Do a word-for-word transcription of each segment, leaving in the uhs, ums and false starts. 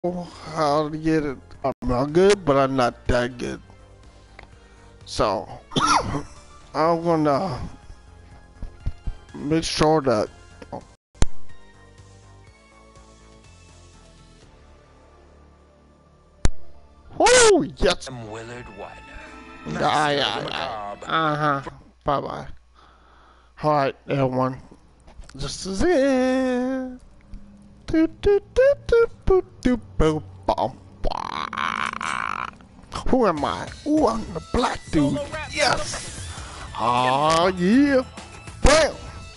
how to get it. I'm not good, but I'm not that good. So I'm gonna make sure that. Oh yes. I'm Willard Wyler. Yeah, yeah, yeah. Uh huh. Bye bye. All right, everyone. This is it. Do, do, do, do, boo, do, boo, bum, bah. Who am I? Ooh, I'm the black dude. Yes. Oh yeah. Bam.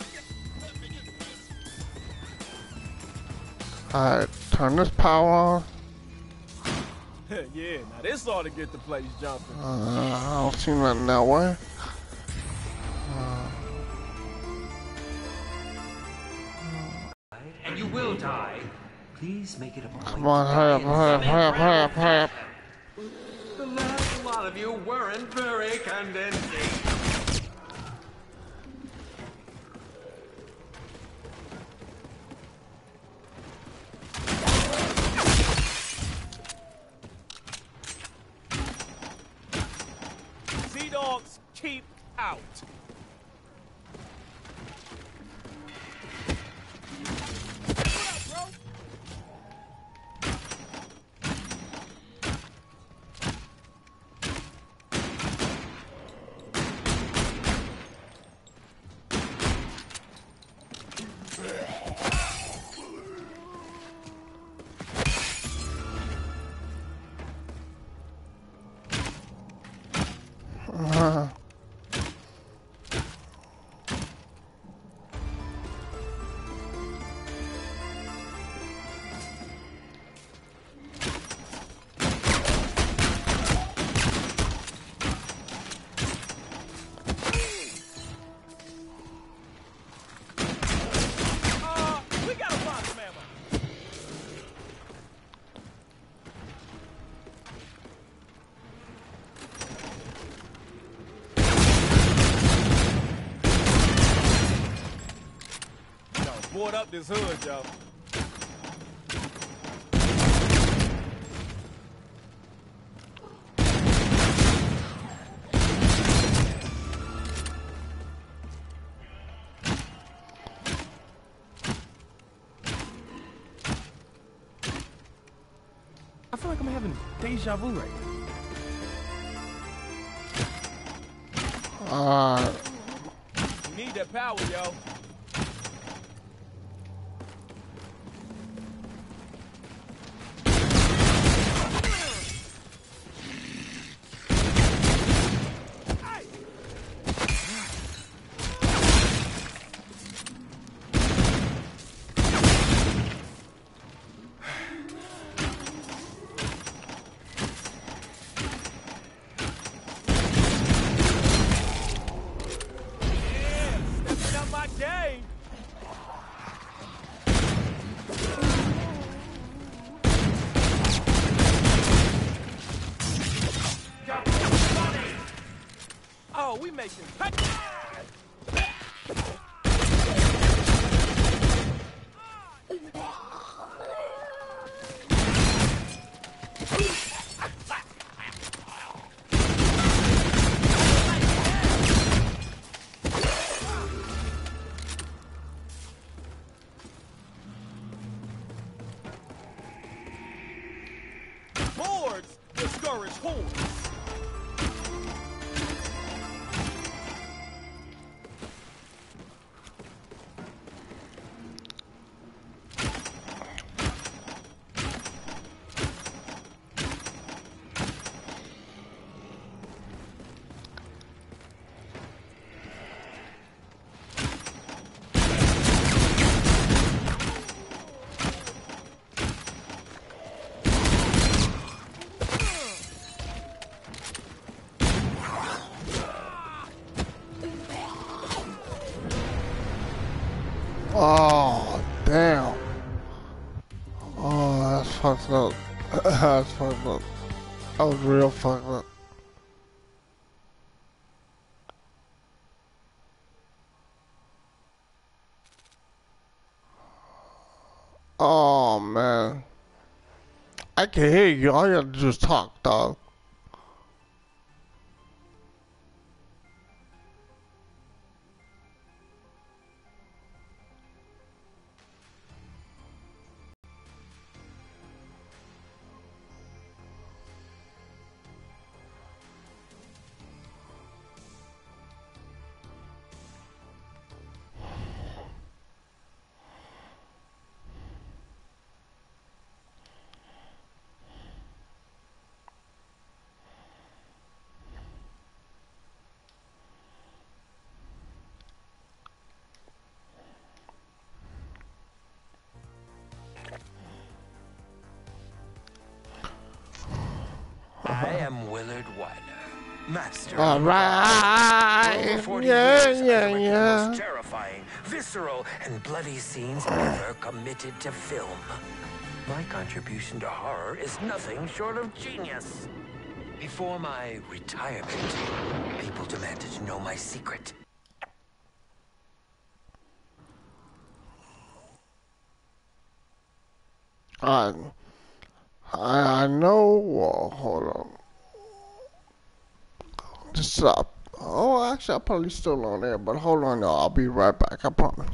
Alright, turn this power on. Yeah, now this ought to get the place jumping. Uh, I don't see nothing that way. Uh, And you will die. Please make it a point. come on, hurry up, hurry up, hurry up, hurry up, hurry up. The last lot of you weren't very convincing. Sea dogs keep out. Uh, Uh, we gotta find some ammo. Yo, board up this hood, yo. I feel like I'm having deja vu right now. uh, You need that power, yo. Stepping up my game. Oh, we making. Boards discourage hordes. oh, damn. Oh, that's fucked up. That's fucked up. That was real fucked up. Oh, man. I can hear you. All you have to do is talk, dog. I am Willard Wyler, master All of right. For over forty Yeah, years, yeah, I directed the yeah. most terrifying, visceral, and bloody scenes ever committed to film. My contribution to horror is nothing short of genius. Before my retirement, people demanded to know my secret. I, I, I know. Well, hold on. Just stop. Oh, actually, I'm probably still on there, but hold on, y'all. I'll be right back. I promise.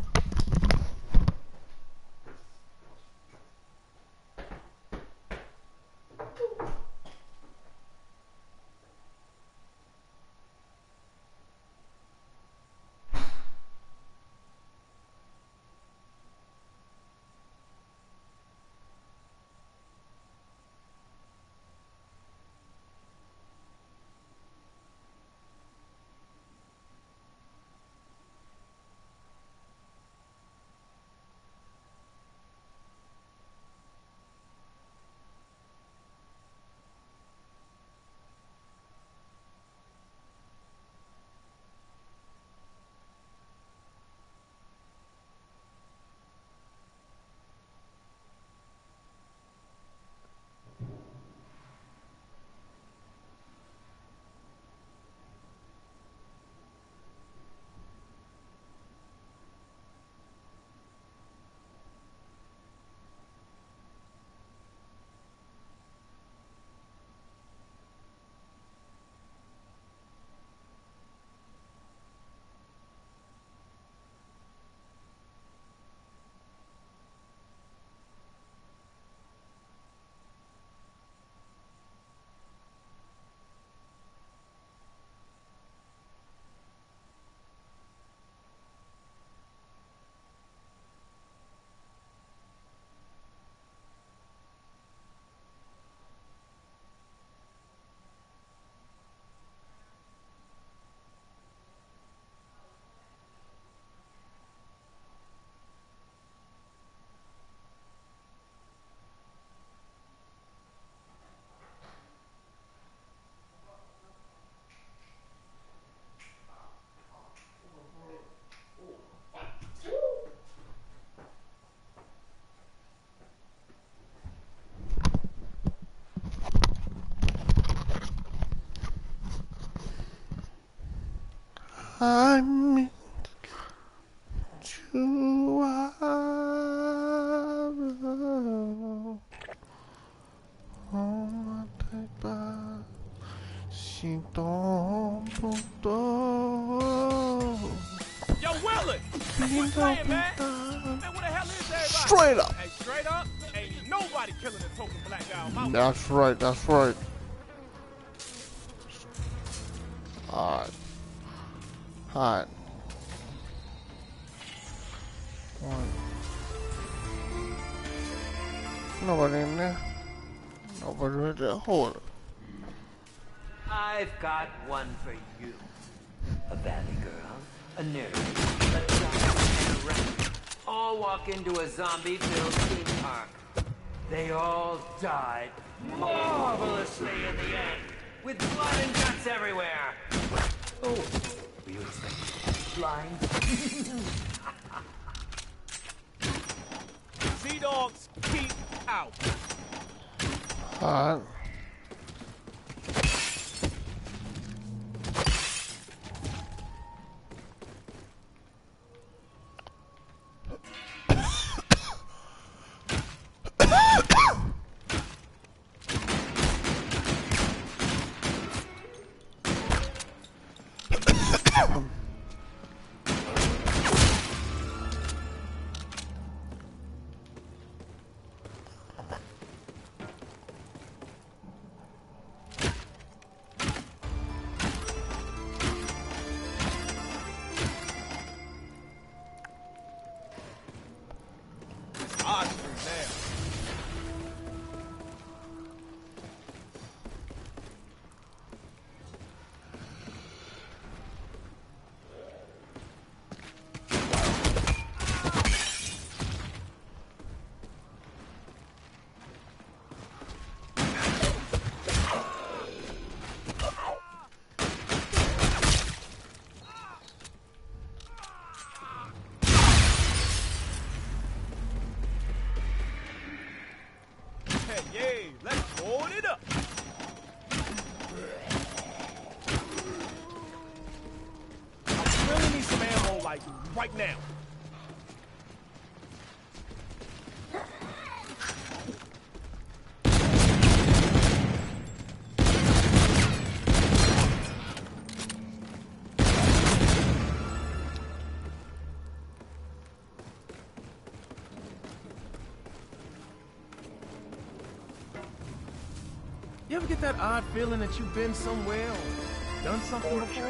I meant to have oh, take back. She don't Yo, Willard! Quit playing, man! Man, what the hell is everybody? Straight up. Hey, straight up, ain't nobody killing a token black guy on my way. That's right, that's right. Alright. Alright. One. Nobody in there. Nobody right there. Hold it. I've got one for you. A valley girl, a nerd, a doctor, and a rat all walk into a zombie-filled theme park. They all died marvelously in the end, with blood and guts everywhere. Oh, were you expecting blind? Sea dogs, keep out. Alright. now. You ever get that odd feeling that you've been somewhere or done something before?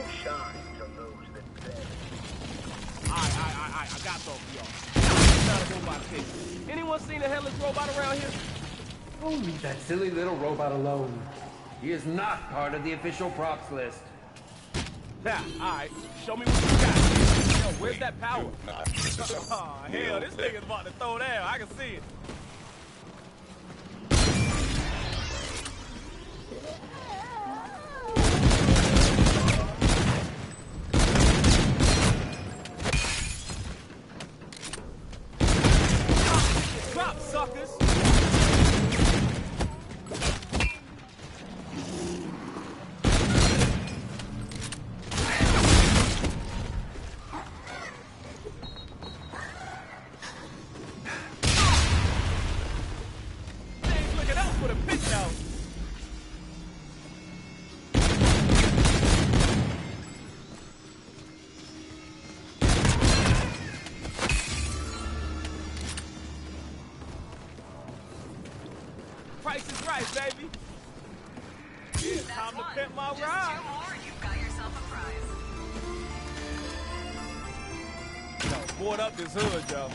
Alright, alright, alright, I got something for y'all. Not a robot case. Anyone seen a headless robot around here? Oh, leave that silly little robot alone. He is not part of the official props list. Yeah, alright. Show me what you got. Yo, where's that power? Oh, hell, this nigga's about to throw down. I can see it. Drop, suckers! Things looking out for the pitch out. Price is right, baby. It's time to pimp my Just ride. two more, you've got yourself a prize. Yo, board up this hood, yo.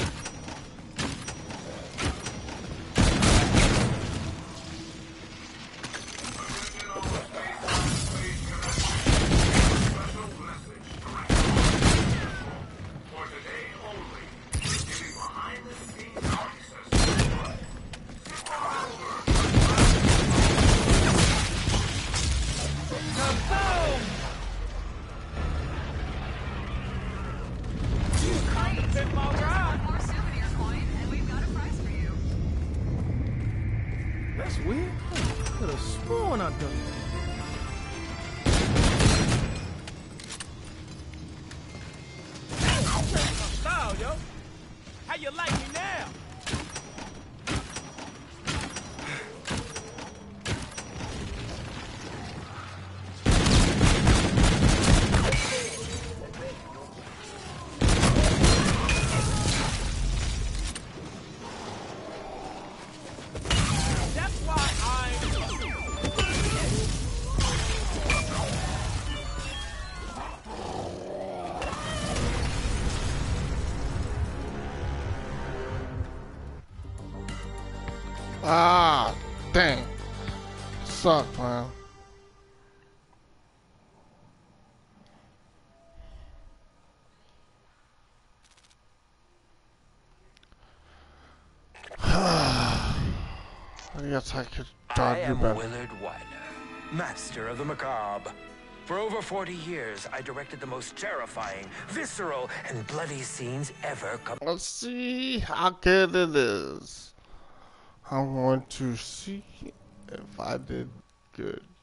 Pimp my ride. More souvenir coin, and we've got a prize for you. That's weird. Could have sworn I done it. Style, yo. How you like me now? That's why I'm... Ah, dang. Suck, man. I guess I could I dodge you am better. Willard Wyler, master of the macabre. For over forty years, I directed the most terrifying, visceral, and bloody scenes ever come. Let's see how good it is. I want to see if I did good.